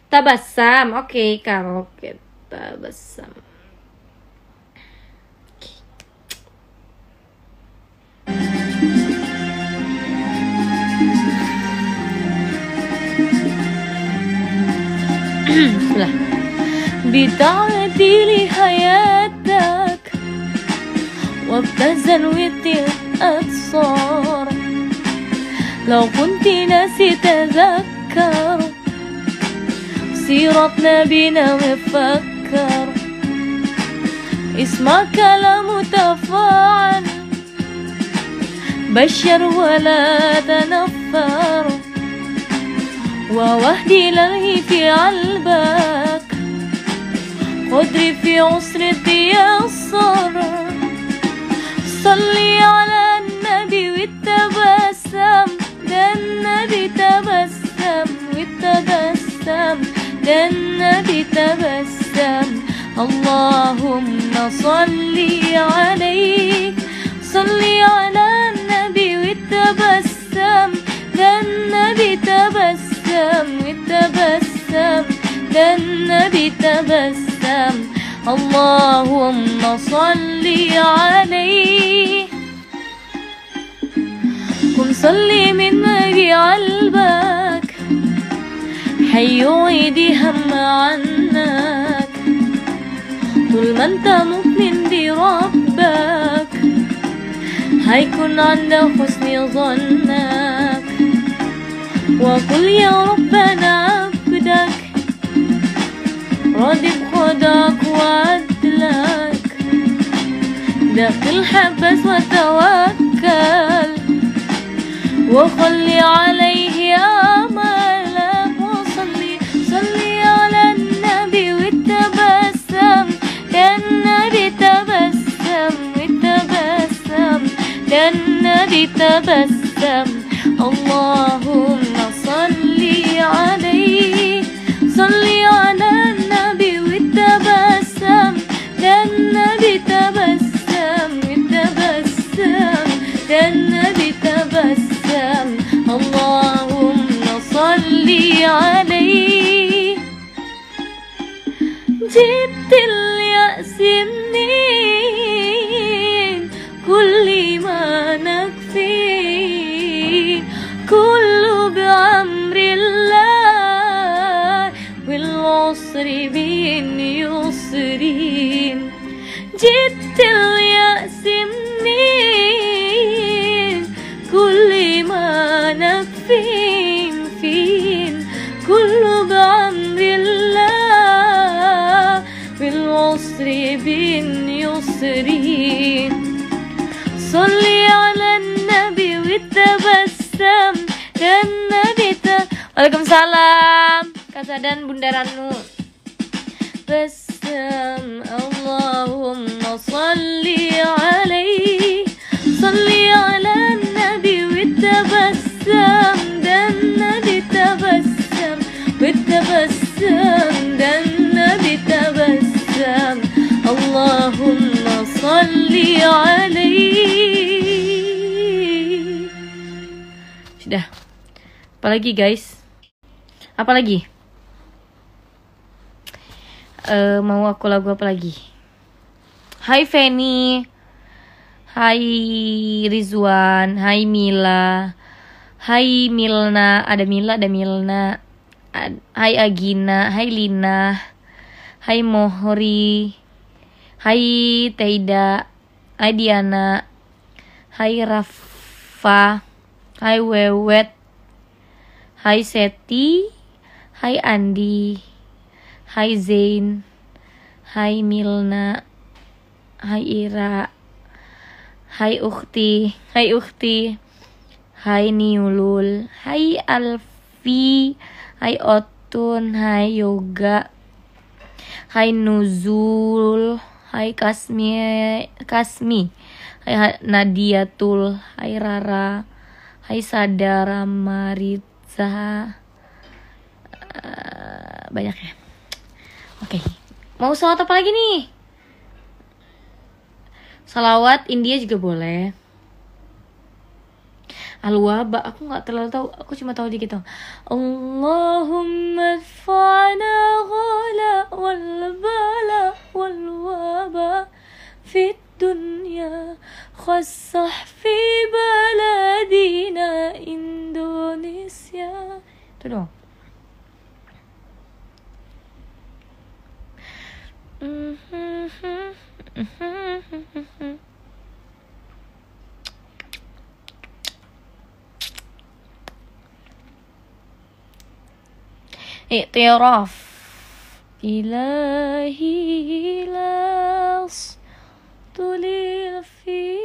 Tabassam. Oke, karaoke tabassam. Bismillah. بتعديلي حياتك وابتزن وتبقى صار لو كنت ناسي تذكر سيرتنا بينا وفكر اسمع كلام تفاعل بشر ولا تنفر ووحدي للهي في قلبك قدري في عسر تيسر صلي على النبي والتبسم ده النبي تبسم والتبسم ده النبي تبسم اللهم صلي عليه صلي على النبي والتبسم ده النبي تبسم والتبسم ده النبي تبسم اللهم صلي عليه كن صلي من نبي قلبك حيعيد هم عنك طول ما انت مؤمن بربك هيكون عند حسن ظنك وقل يا ربنا عبدك راضي بقضاك وعدلك داخل حبس وتوكل وخلي عليه أملك وصلي صلي على النبي والتبسم ده النبي تبسم والتبسم ده النبي تبسم اللهم صلي عليه صلي على النبي والتبسم ده النبي تبسم والتبسم ده النبي تبسم اللهم صلي عليه جبت اليأس منين كل ما نكفي كله بأمر الله والعسر بين يسرين جبت اليأس منين كل ما نكفين فين كله بأمر الله والعسر بين يسرين صلي على النبي والتبسم dan Nabi Waalaikumsalam Kak dan Bunda Ranu Basam Allahumma salli alaihi Salli ala Nabi والتبسم dan Nabi tabassam والتبسم dan Nabi tabassam Allahumma salli alaihi. Sudah. Apalagi guys? Apalagi? Mau aku lagu apa lagi? Hai Feni, hai Rizwan, hai Mila, hai Milna, ada Mila, ada Milna, hai Agina, hai Lina, hai Mohri, hai Teida, hai Diana, hai Rafa, hai Wewet, hai Seti, hai Andi, hai Zain, hai Milna, hai Ira, hai Ukti, hai Niulul, hai Alfi, hai Otun, hai Yoga, hai Nuzul, hai Kasmi, hai Nadiatul, hai Rara, hai Sadara Maritza, banyak ya. Oke, mau salawat apa lagi nih? Salawat India juga boleh. Al-Waba, aku nggak terlalu tahu, aku cuma tahu dikit. Allahumma fa'na Sudah. اعتراف إلهي لا طلي في